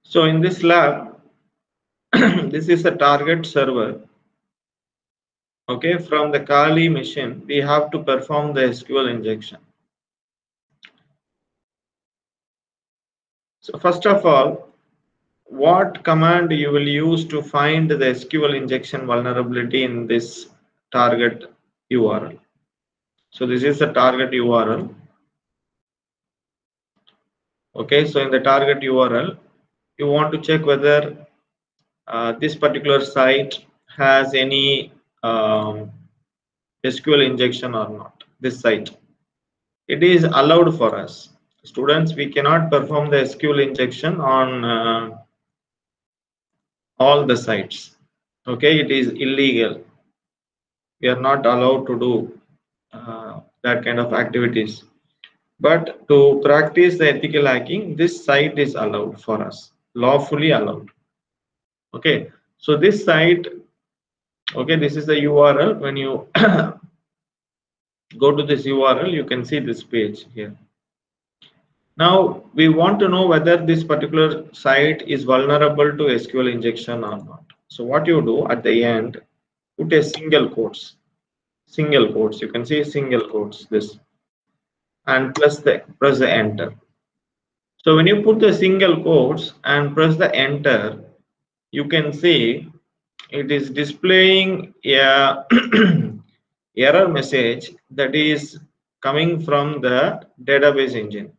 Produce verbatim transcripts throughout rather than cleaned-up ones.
So in this lab, this is a target server. Okay, from the Kali machine, we have to perform the S Q L injection. So first of all, what command you will use to find the S Q L injection vulnerability in this target U R L? So this is the target U R L. Okay, so in the target U R L, you want to check whether uh, this particular site has any um, S Q L injection or not. This site, it is allowed for us. Students, we cannot perform the S Q L injection on uh, all the sites. Okay, it is illegal. We are not allowed to do uh, that kind of activities. But to practice the ethical hacking, this site is allowed for us, lawfully allowed. Okay, so this site, okay, this is the U R L. When you go to this U R L, you can see this page here. Now we want to know whether this particular site is vulnerable to S Q L injection or not. So what you do at the end, put a single quotes, single quotes. You can see single quotes this, and press the press the enter. So when you put the single quotes and press the enter, you can see it is displaying a error message that is coming from the database engine.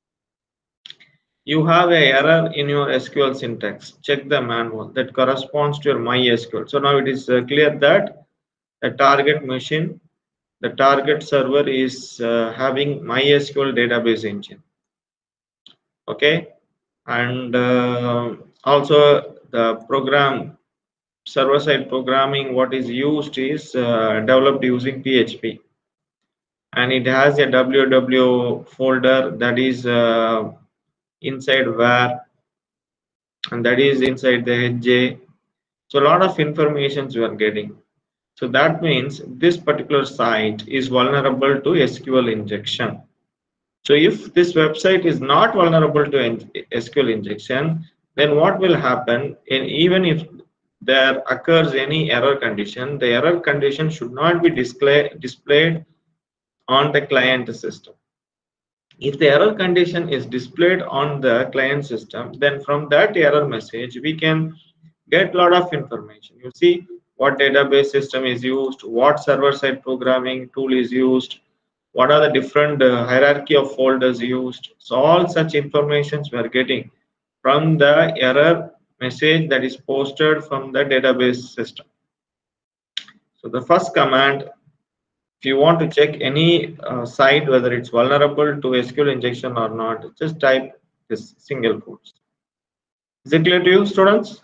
You have a error in your S Q L syntax. Check the manual that corresponds to your MySQL. So now it is uh, clear that the target machine, the target server is uh, having MySQL database engine. Okay, and uh, also the program server-side programming, what is used is uh, developed using P H P, and it has a W W folder that is uh, inside var, and that is inside the H J. So a lot of information we are getting. So that means this particular site is vulnerable to S Q L injection. So if this website is not vulnerable to S Q L injection, then what will happen? And even if there occurs any error condition, the error condition should not be display, displayed on the client system. If the error condition is displayed on the client system, then from that error message, we can get a lot of information. You see what database system is used, what server-side programming tool is used, what are the different uh, hierarchy of folders used. So all such informations we are getting from the error message that is posted from the database system. So the first command, if you want to check any uh, site whether it's vulnerable to S Q L injection or not, just type this single quotes. Is it clear to you, students?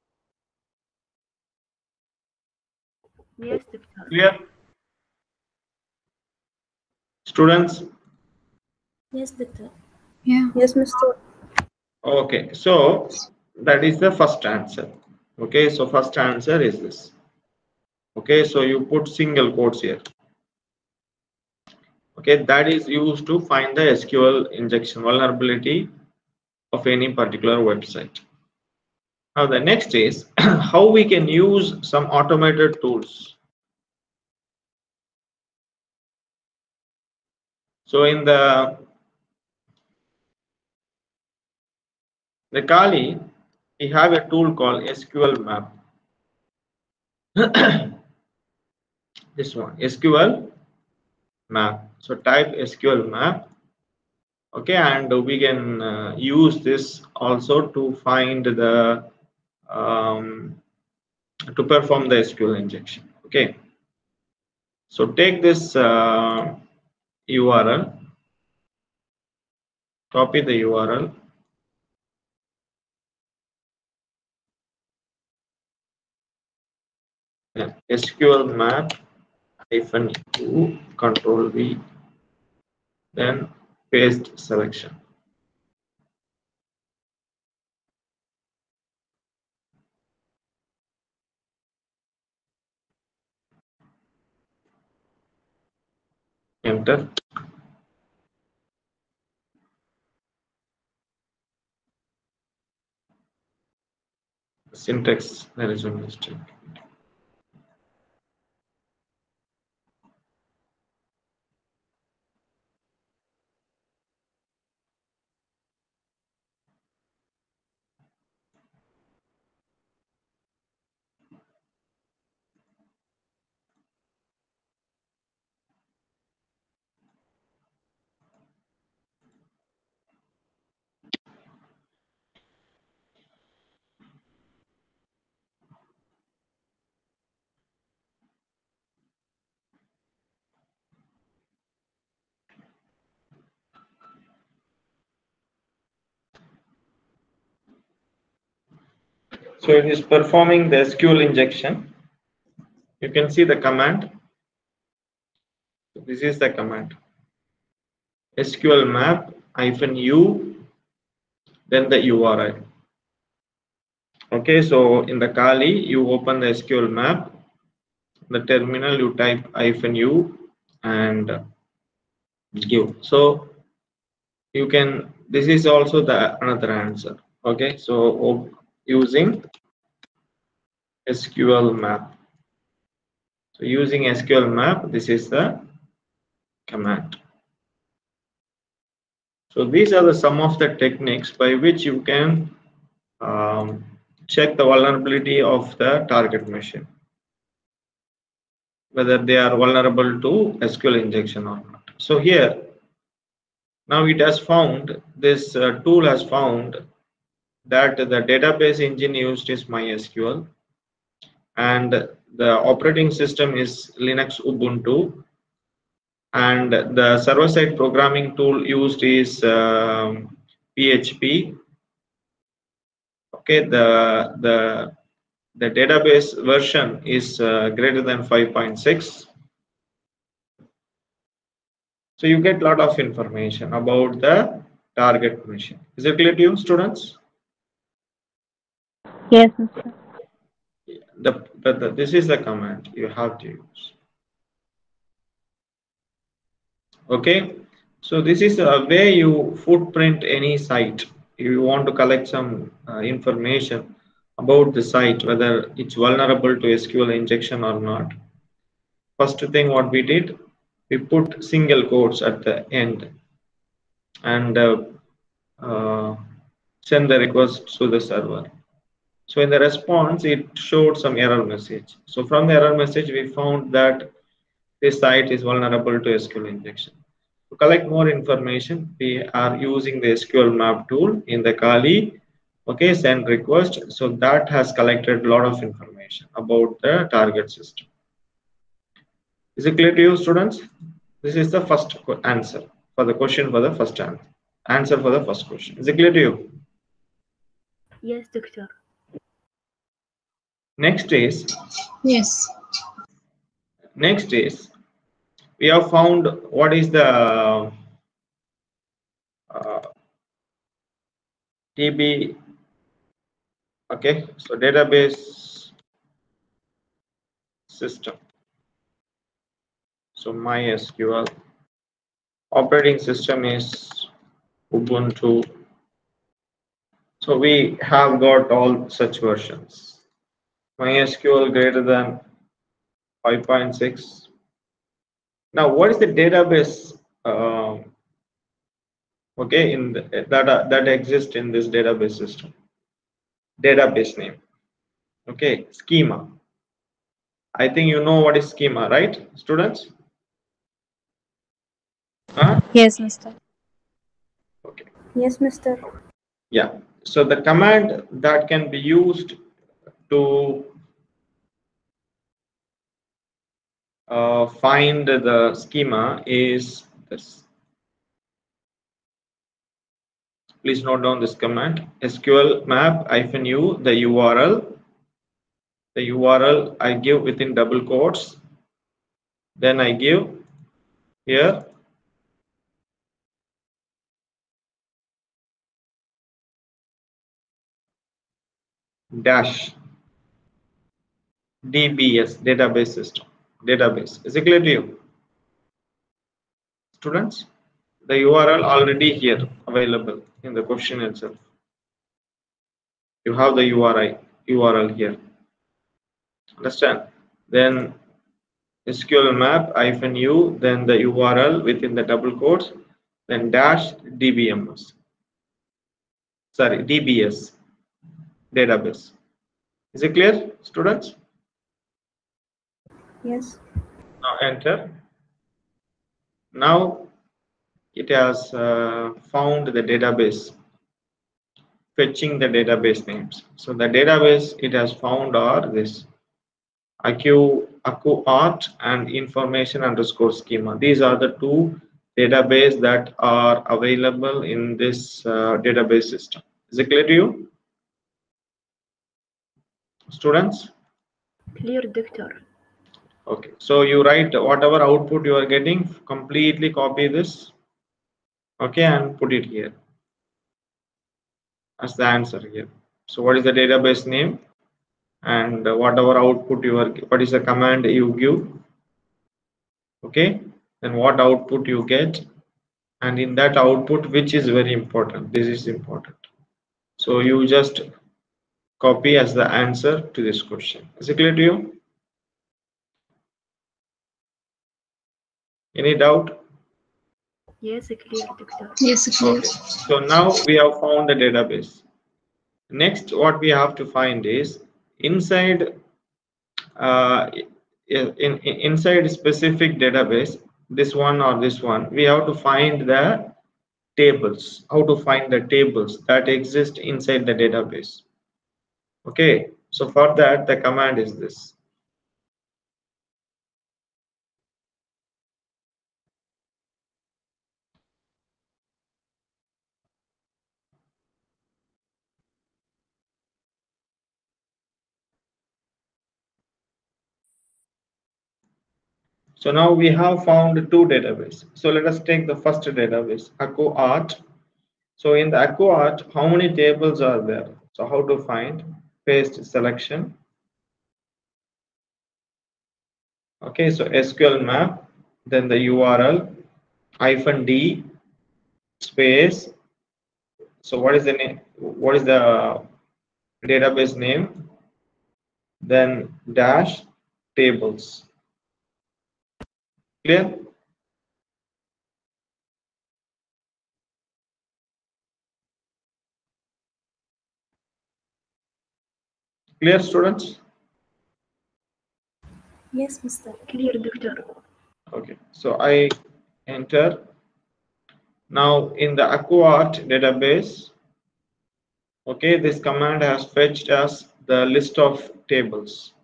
Yes, doctor. Clear? Students? Yes, doctor. Yeah. Yes, Mister Okay, so that is the first answer. Okay, so first answer is this. Okay, so you put single quotes here. Okay, that is used to find the S Q L injection vulnerability of any particular website. Now the next is how we can use some automated tools. So in the the Kali, we have a tool called S Q L map. This one, S Q L map. So type S Q L map. Okay, and we can uh, use this also to find the um, to perform the S Q L injection. Okay, so take this uh, U R L, copy the U R L, yeah, S Q L map hyphen U, control V, then paste selection. Enter. Syntax, there is a mistake. So it is performing the S Q L injection. You can see the command. This is the command. S Q L map hyphen u, then the U R I. Okay, so in the Kali, you open the S Q L map. The terminal, you type hyphen u and give. So you can. This is also the another answer. Okay, so using S Q L map. So using S Q L map, this is the command. So these are the some of the techniques by which you can um, check the vulnerability of the target machine, whether they are vulnerable to S Q L injection or not. So here, now it has found, this uh, tool has found that the database engine used is MySQL and the operating system is Linux Ubuntu, and the server-side programming tool used is um, P H P. Okay, the the the database version is uh, greater than five point six. So you get a lot of information about the target machine. Is it clear to you, students? Yes, mister. The, the, the this is the command you have to use. Okay, so this is a way you footprint any site. If you want to collect some uh, information about the site, whether it's vulnerable to S Q L injection or not. First thing what we did, we put single quotes at the end and uh, uh, send the request to the server. So in the response, it showed some error message. So from the error message, we found that this site is vulnerable to S Q L injection. To collect more information, we are using the S Q L map tool in the Kali. Okay, send request. So that has collected a lot of information about the target system. Is it clear to you, students? This is the first answer for the question for the first answer. Answer for the first question. Is it clear to you? Yes, doctor. Next is Yes. next is we have found what is the uh, D B. Okay, so database system. So MySQL operating system is Ubuntu. So we have got all such versions. MySQL greater than five point six. Now, what is the database? Um, okay, in the, that uh, that exists in this database system. Database name. Okay, schema. I think you know what is schema, right, students? Huh? Yes, mister. Okay. Yes, mister. Yeah. So the command that can be used to uh, find the schema is this. Please note down this command: S Q L map hyphen u, the U R L. The U R L I give within double quotes. Then I give here dash D B S, database system. Database. Is it clear to you, students? The U R L already here available in the question itself. You have the U R I, U R L here. Understand? Then S Q L map hyphen u, then the U R L within the double quotes, then dash D B M S. Sorry, D B S database. Is it clear, students? Yes. Now enter. Now it has uh, found the database, fetching the database names. So the database it has found are this Accu, AccuArt and information underscore schema. These are the two databases that are available in this uh, database system. Is it clear to you, students? Clear, doctor. Okay, so you write whatever output you are getting, completely copy this, okay, and put it here as the answer here. So what is the database name and whatever output you are, what is the command you give, okay, then what output you get, and in that output which is very important, this is important. So you just copy as the answer to this question. Is it clear to you? Any doubt? Yes, clear, doctor. Yes, clear. Okay. So now we have found the database. Next, what we have to find is inside uh, in, in inside specific database, this one or this one, we have to find the tables. How to find the tables that exist inside the database? Okay. So for that, the command is this. So now we have found two databases. So let us take the first database, AccuArt. So in the AccuArt, how many tables are there? So how to find? Paste selection. Okay, so S Q L map, then the U R L, hyphen D, space. So what is the name? What is the database name? Then dash tables. Clear? Clear, students? Yes, mister. Clear, doctor. Okay, so I enter. Now in the AccuArt database, okay, this command has fetched us the list of tables.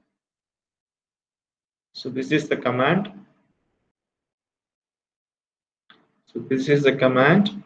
So this is the command. So this is the command.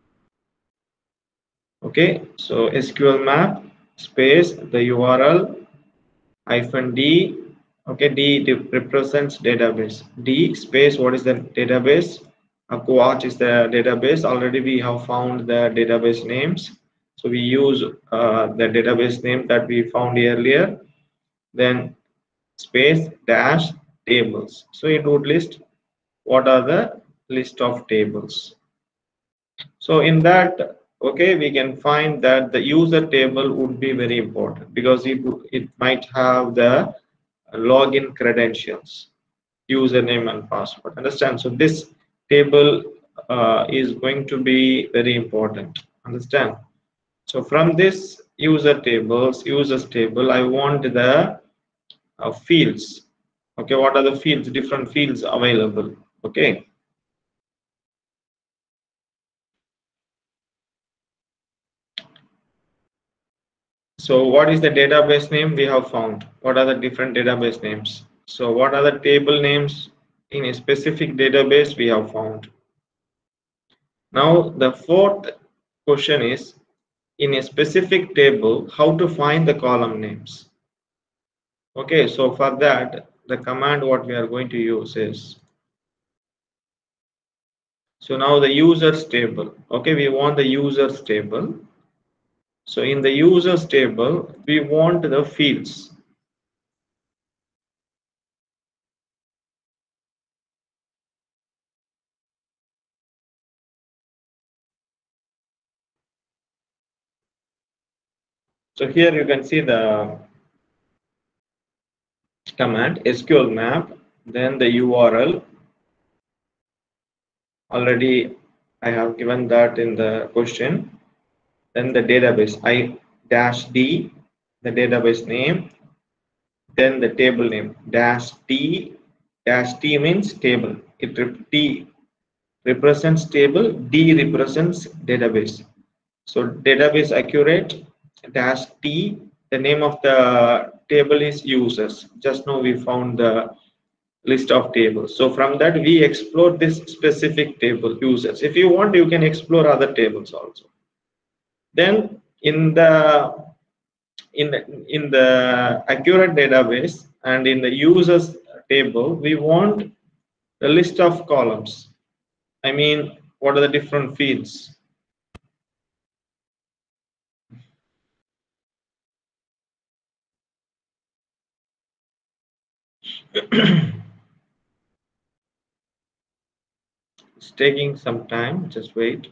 Okay, so S Q L map space the U R L hyphen D. Okay, D represents database. D space what is the database? AccuArt is the database. Already we have found the database names. So we use uh, the database name that we found earlier. Then space dash tables. So it would list what are the list of tables. So in that, okay, we can find that the user table would be very important because it, it might have the login credentials, username and password. Understand? So this table uh, is going to be very important. Understand? So from this user tables, users table, I want the uh, fields. Okay, what are the fields? Different fields available. Okay. So what is the database name we have found? What are the different database names? So what are the table names in a specific database we have found? Now the fourth question is, in a specific table, how to find the column names? Okay, so for that, the command what we are going to use is, so now the users table. Okay, we want the users table. So in the users table, we want the fields. So here you can see the command S Q L map, then the U R L. Already I have given that in the question. Then the database I dash D, the database name, then the table name dash T. Dash T means table. It T represents table, D represents database. So database accurate dash T. The name of the table is users. Just now we found the list of tables. So from that we explore this specific table users. If you want, you can explore other tables also. Then in the in the, in the accurate database and in the users table, we want the list of columns. I mean, what are the different fields? It's taking some time, just wait.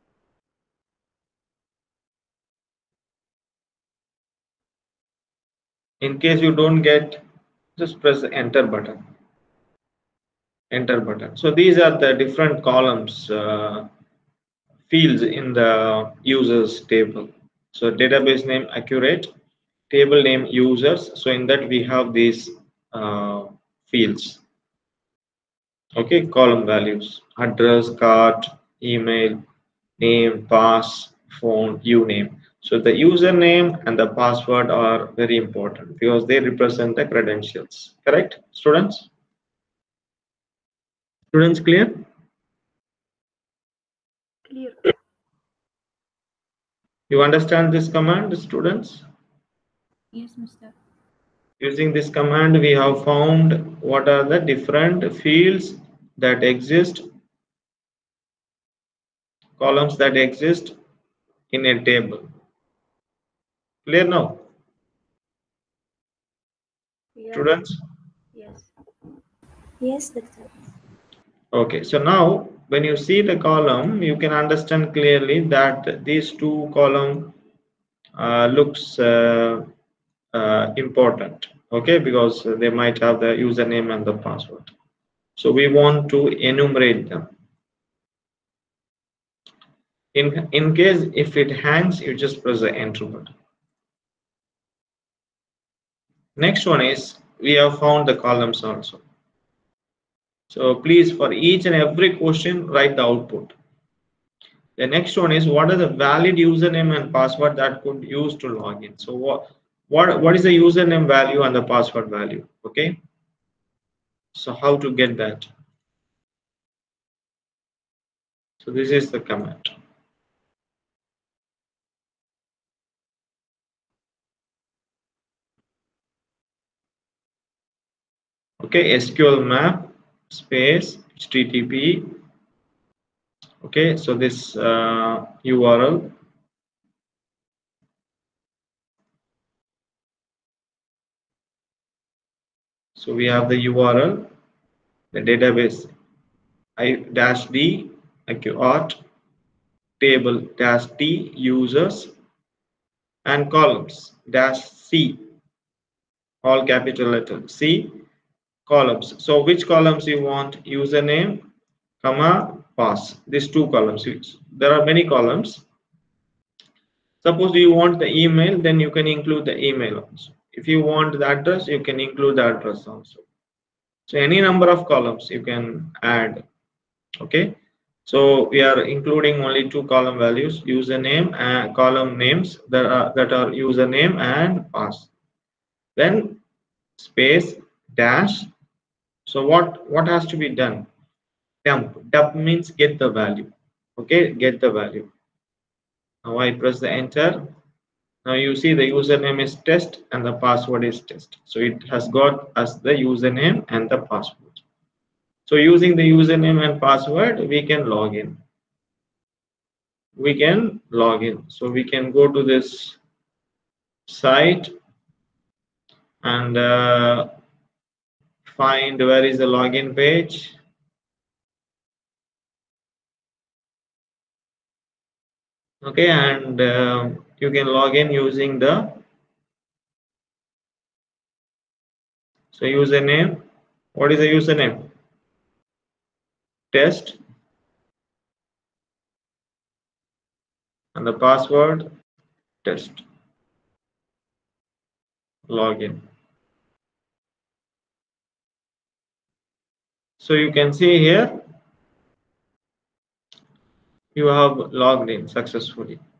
In case you don't get, just press the enter button. Enter button. So these are the different columns, uh, fields in the users table. So database name accurate, table name users. So in that we have these uh, fields. Okay, column values: address, card, email, name, pass, phone, you name. So the username and the password are very important because they represent the credentials. Correct, students? Students, clear? Clear. You understand this command, students? Yes, Mister Using this command, we have found what are the different fields that exist, columns that exist in a table. Clear now? Yes. Students? Yes. Yes, Doctor. Okay, so now when you see the column, you can understand clearly that these two column uh, looks uh, uh, important. Okay, because they might have the username and the password. So we want to enumerate them. In, in case if it hangs, you just press the enter button. Next one is we have found the columns also. So please, for each and every question, write the output. The next one is what is the valid username and password that could use to log in. So what what what is the username value and the password value? Okay. So how to get that? So this is the command. Okay, S Q L map space H T T P. Okay, so this uh, U R L. So we have the U R L, the database I dash D accurate table dash T users and columns dash C, all capital letter C, columns. So which columns you want? Username, comma, pass. These two columns. There are many columns. Suppose you want the email, then you can include the email also. If you want the address, you can include the address also. So any number of columns you can add. Okay. So we are including only two column values, username and column names that are that are username and pass. Then space dash. So what what has to be done? Dump. Dump means get the value. Okay, get the value. Now I press the enter. Now you see the username is test and the password is test. So it has got us the username and the password. So using the username and password, we can log in. We can log in. So we can go to this site and uh, find where is the login page. Okay, and uh, you can log in using the So username, what is the username? Test. And the password, test. Login. So you can see here, you have logged in successfully.